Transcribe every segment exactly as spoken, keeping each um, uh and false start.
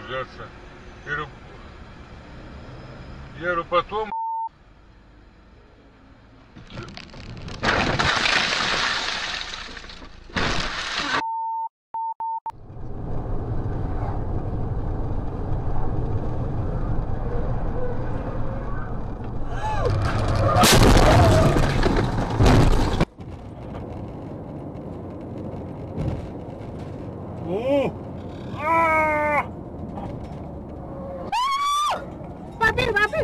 разгружаться. Я говорю, я говорю, потом... Papi, papi,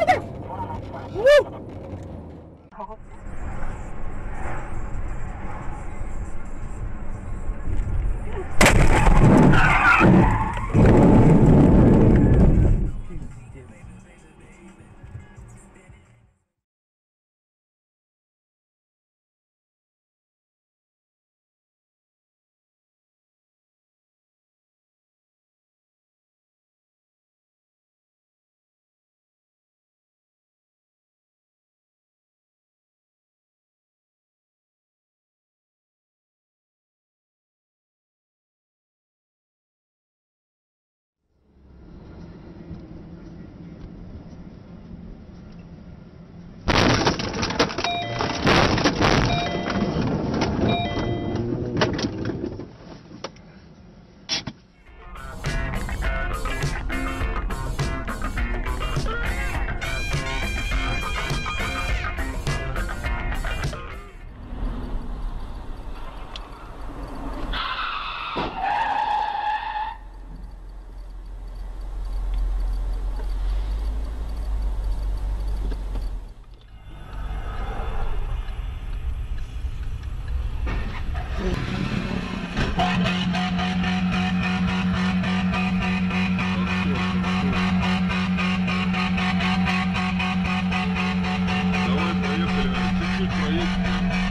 Давай, поехали, чуть-чуть проедем.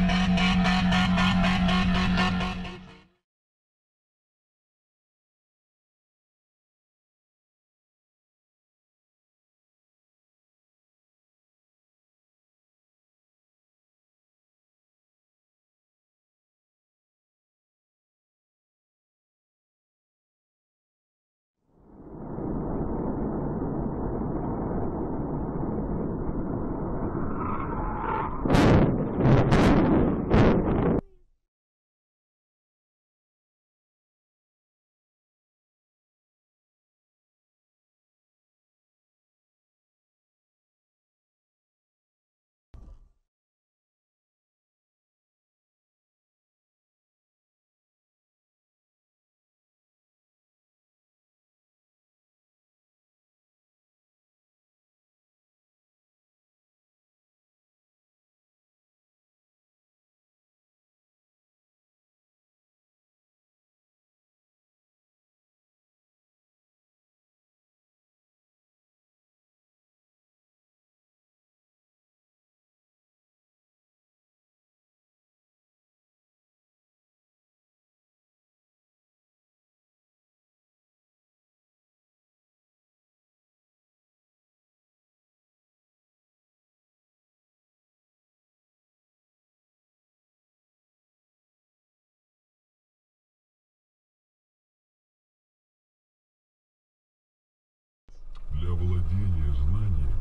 Для владения знаниями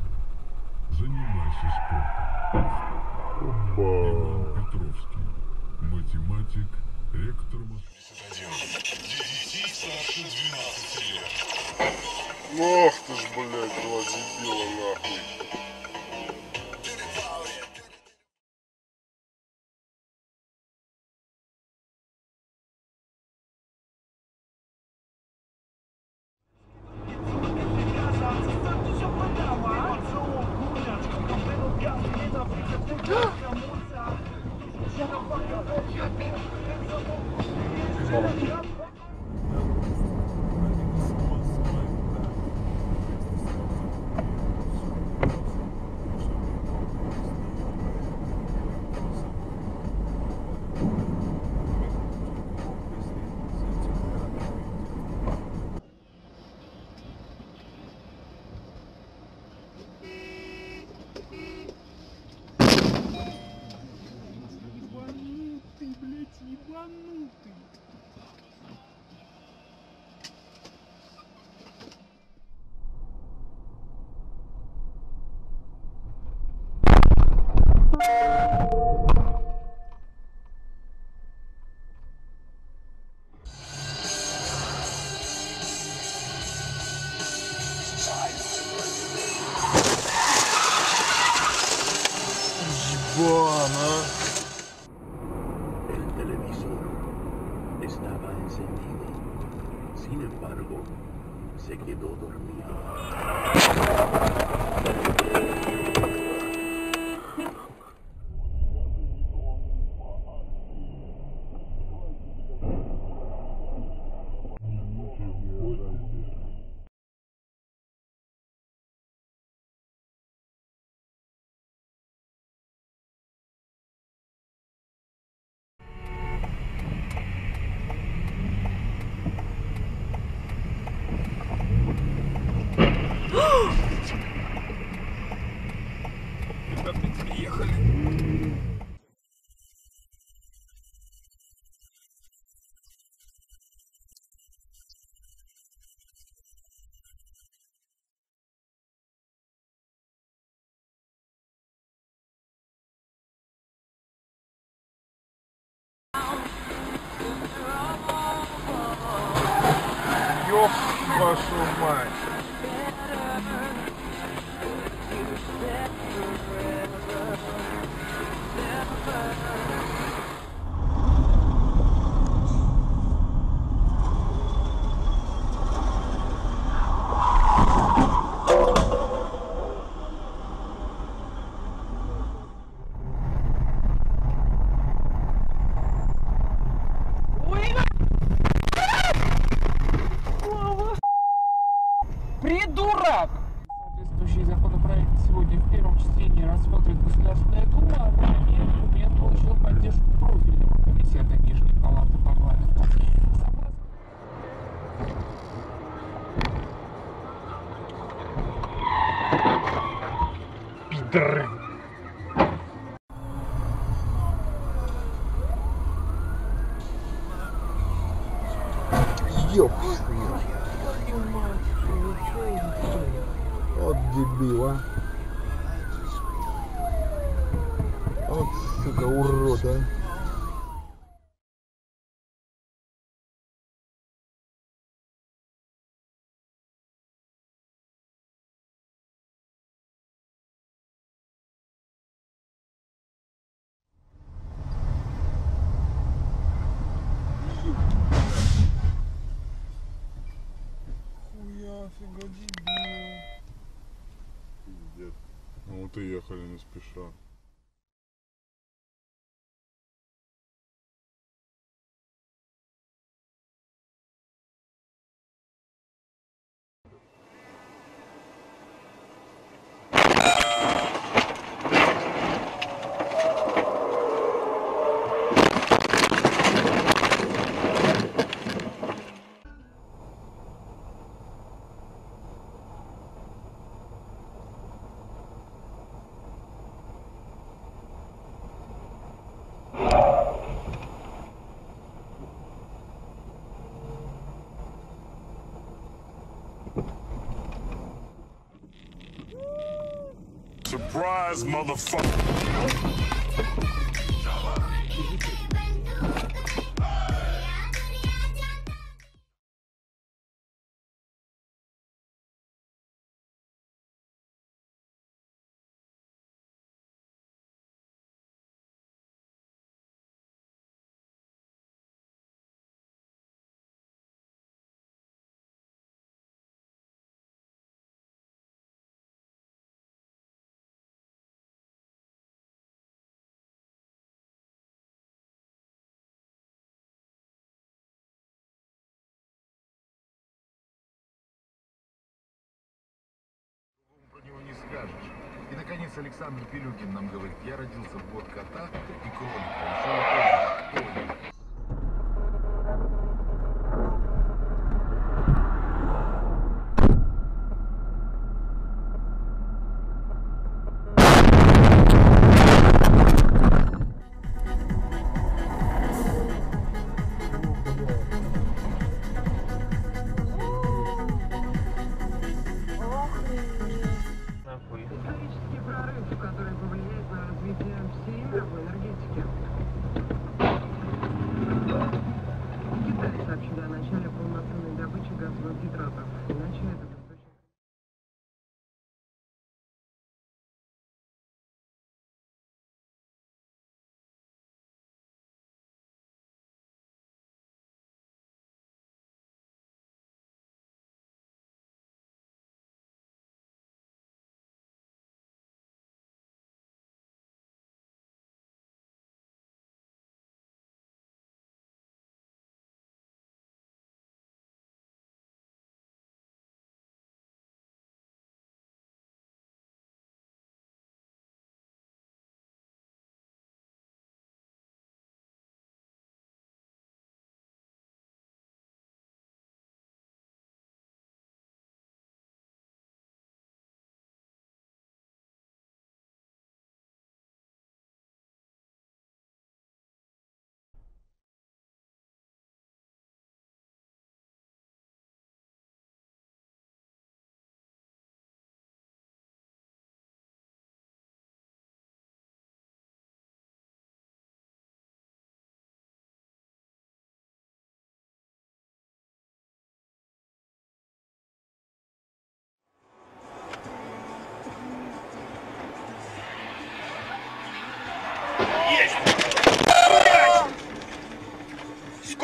занимайся спортом. Иван Петровский, математик, ректор Москвы. Детей старше двенадцати лет. Ох ты ж, блядь, два дебила, нахуй. ебанутый, блядь, ебанутый. Ага. El televisor estaba encendido. Sin embargo, se quedó dormido. Ёб вашу мать. Придурок! Соответствующий законопроект сегодня в первом чтении рассмотрит Государственная Дума, а ранее документ получил поддержку профильного комитета Нижней палаты парламента. Пидоры. Ёб. Вот дебил, а. Вот, сука, урод, а. Хуя, фига, дебил. Пиздец. Ну вот и ехали не спеша. Surprise, motherfucker. Про него не скажешь. И, наконец, Александр Пилюкин нам говорит, я родился в год кота и кролика. Еще не помню, кто я. Исторический прорыв, который повлияет на развитие всей мировой энергетики.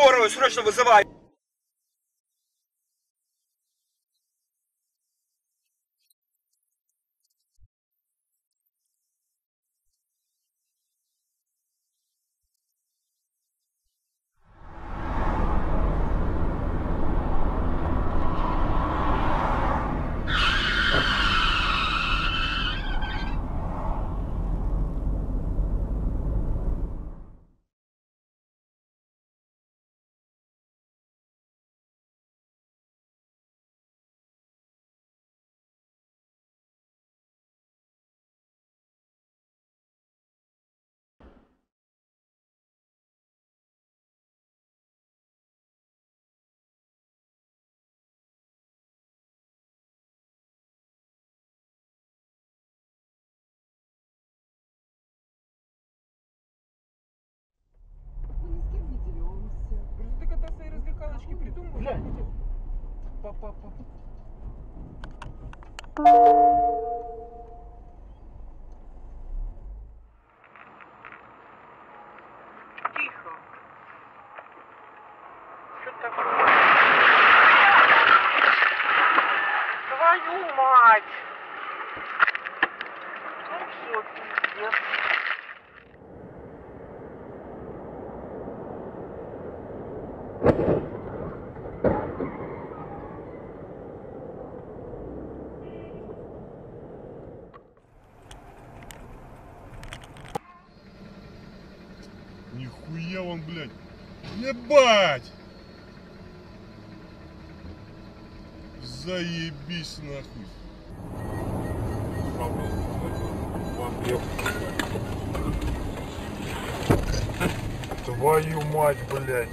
Скорую срочно вызывай! Так это свои развлекалочки придумал. Глянь. Папа, папа. Тихо. Что такое? Твою мать! Ну все, пиздец. Нихуя он, блядь. Ебать! Заебись нахуй. Твою мать, блядь.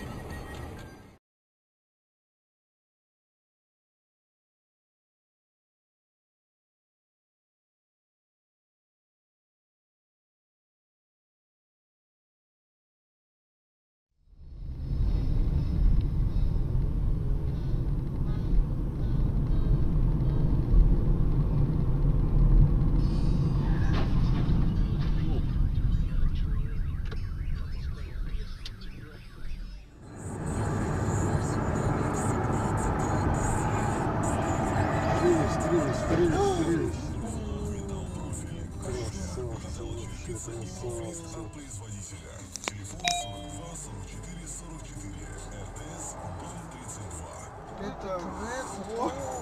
производителя. Телефон сорок два сорок четыре сорок четыре. эр тэ эс Б тридцать два. Это